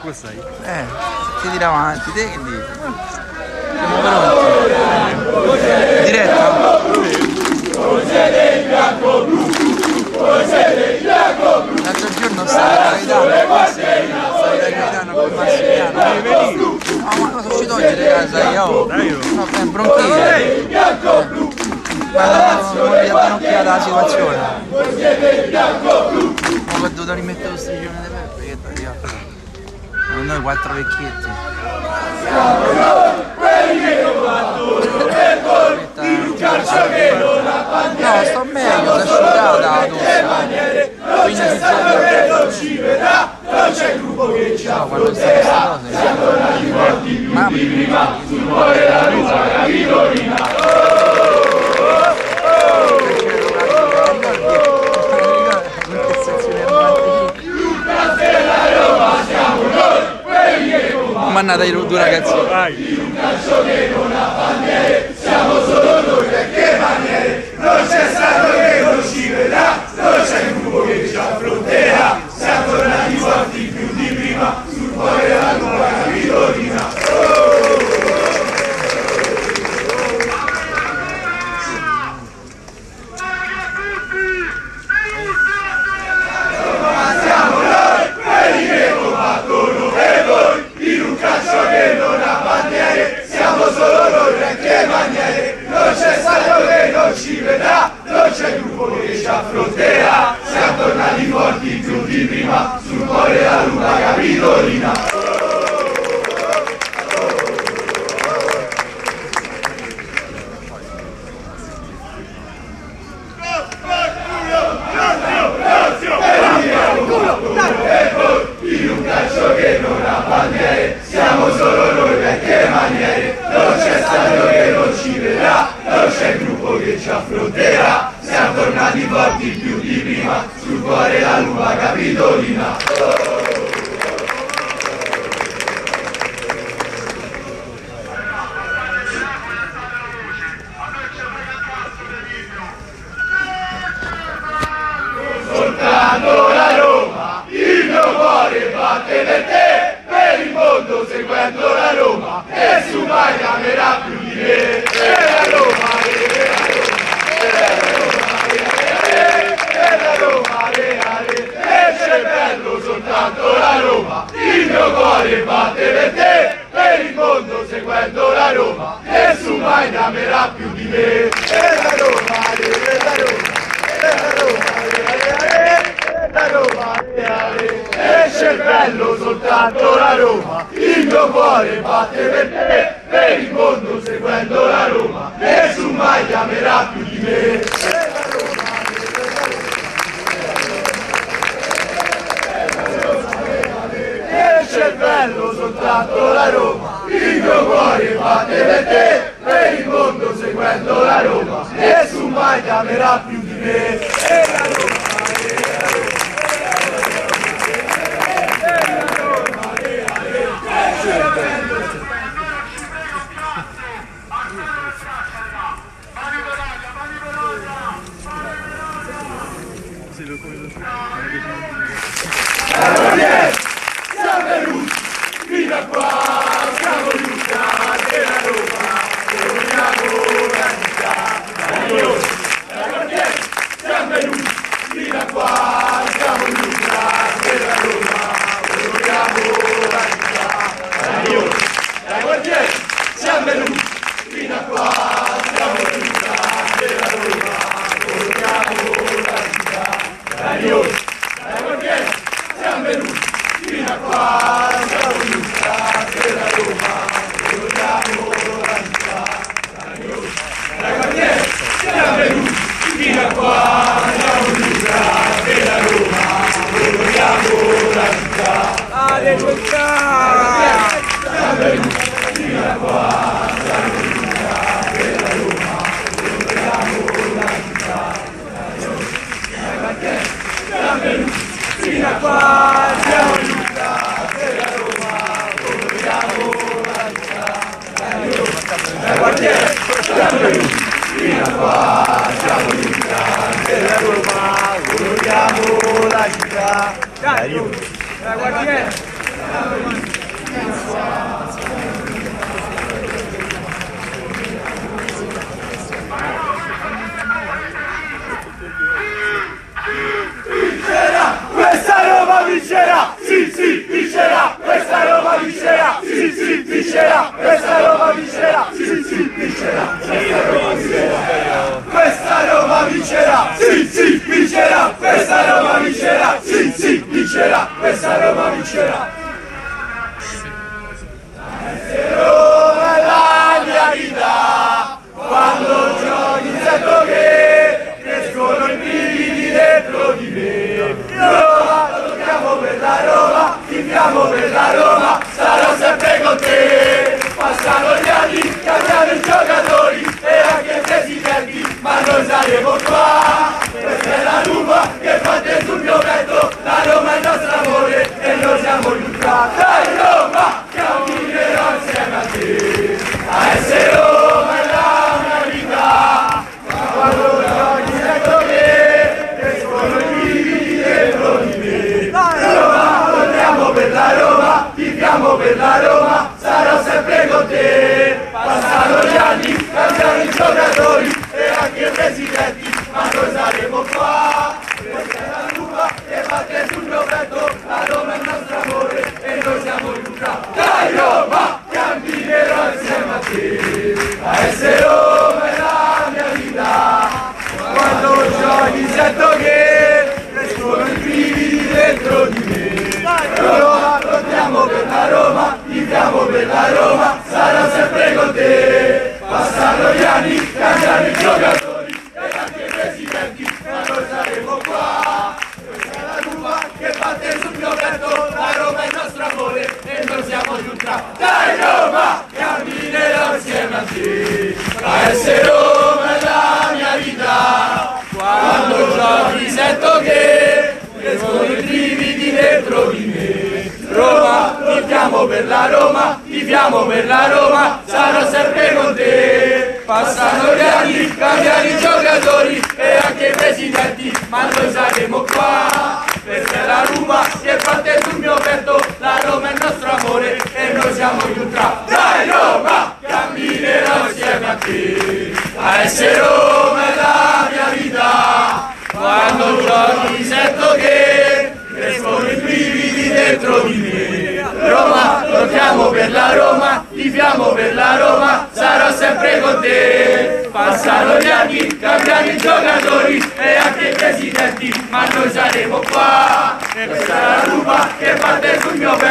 Come stai? Ti tira avanti, te che dici? Siamo pronti? Diretta? L'altro giorno stava Gaetano con Massimiliano. No, ma cosa ci togli di casa io? No, è bronchite. Ma non mi dà un'occhiata alla situazione. Ma ho dovuto rimettere lo striscione di pepe, che tagliato. Noi 4 vecchietti. Siamo noi quelli che combattono per voi, in un calcio che non ha bandiere. No, sto meglio, si è asciugata la non c'è stato che non ci vedrà, non c'è gruppo che ci affronterà. Siamo tornati forti più di prima, sul cuore la luce, la vittorina. Mannata di due ragazzi. In un calcio che non ha bandiere, siamo solo noi perché maniere. Non c'è stato che non ci vedrà, non c'è un gruppo che ci affronterà. Siamo tornati forti più di prima, sul cuore la nuova vittorina. Siamo noi quelli che combattono per voi. In un calcio che non ha bandiere, siamo solo noi perché maniere. Non c'è stato che non ci vedrà, non c'è gruppo che ci affronterà. Siamo tornati forti più di prima, sul cuore la lunga capitolina. In un calcio che non ha bandiere, siamo solo noi perché maniere. Non c'è stato che non ci vedrà, non c'è gruppo che ci affronterà. Siamo tornati forti più di prima, sul cuore la lunga capitolina. Soltanto la Roma, il mio cuore batte per te, per il mondo seguendo la Roma, nessuno mai amerà più di me. E la Roma, la Roma reale, e c'è bello soltanto la Roma, il mio cuore batte per te, per il mondo seguendo la Roma, nessuno mai amerà più di me. E la Roma, la Roma, la Roma reale, e c'è bello soltanto la Roma, il mio cuore batte per te, per il mondo seguendo la Roma, nessuno mai amerà più di me. E c'è bello soltanto la Roma, il mio cuore batte per te, per il mondo seguendo la Roma, nessuno mai amerà più di me. E la Roma, siamo venuti fino a qua, siamo giusti la Roma, vogliamo la città. Siamo venuti fino a qua, siamo giusti la Roma, vogliamo la città. Siamo venuti fino a qua, siamo giusti la Roma, vogliamo la città. Siamo venuti fino a qua, siamo giusti la Roma, vogliamo la città. Siamo venuti fino a qua, siamo giusti la Roma, vogliamo la città. Alleluia! Siamo venuti fino a qua, siamo giusti la Roma, vogliamo la città. Siamo venuti fino a qua, siamo giusti la Roma, vogliamo la città. Siamo venuti fino a qua, siamo giusti la Roma, vogliamo la città. Questa Roma vincerà, sì sì vincerà, questa Roma vincerà, sì sì vincerà, questa Roma vincerà, sì sì vincerà, questa Roma vincerà, sì sì vincerà, questa Roma vincerà, sì sì vincerà, questa Roma vincerà. Roma è la mia vita, quando giochi sento che crescono i brividi dentro di me. Roma, lottiamo per la Roma, tifiamo per la Roma, sarò sempre con te. Passano gli anni, cambiano i giocatori e anche i presidenti, ma noi saremo qua. Questa è la Roma che batte sul mio petto, la Roma è il nostro amore e noi siamo gli ultra. Dai Roma, camminerò insieme a te. A essere Roma è la mia vita, quando giochi sento che crescono i brividi dentro di me. Roma, lottiamo per la Roma, tifiamo per la Roma, sarò sempre con te. Passano gli anni, cambiano i giocatori e anche i presidenti, ma noi saremo qua. Questa è la Roma che batte sul mio petto, la Roma è il nostro amore e noi siamo gli ultra. Dai Roma, camminerò insieme a te. A essere Roma è la mia vita, quando giochi sento che crescono i brividi dentro di me. Roma, lottiamo per la Roma, viviamo per la Roma, sarò sempre con te. Passano gli anni, cambiano i giocatori e anche i presidenti, ma noi saremo qua. Questa è la Roma che batte sul mio petto, la Roma è il nostro amore e noi siamo gli ultra. Dai Roma, camminerò insieme a te. A essere Roma è la mia vita, quando giochi sento che crescono i brividi dentro di me. Roma, tifiamo per la Roma, tifiamo per la Roma, sarò sempre con te. Passano gli anni, cambiano i giocatori e anche i presidenti, ma noi saremo qua. Questa è la Roma che batte sul mio petto, la Roma è il nostro amore e noi siamo gli ultra. Dai Roma, camminerò insieme a te. A essere Roma è la mia vita, quando giochi sento che crescono i brividi dentro di me. Roma, lottiamo per la Roma, tifiamo per la Roma, sarò sempre con te. Passano gli anni, cambiano i giocatori e anche i presidenti, ma noi saremo qua. Questa è la Roma che batte sul mio